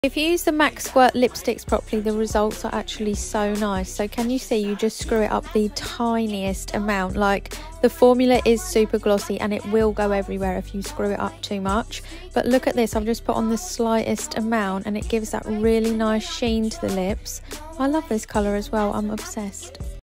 If you use the Mac Squirt lipsticks properly, the results are actually so nice. So can you see, you just screw it up the tiniest amount. Like, the formula is super glossy and it will go everywhere if you screw it up too much. But look at this, I've just put on the slightest amount and it gives that really nice sheen to the lips. I love this colour as well, I'm obsessed.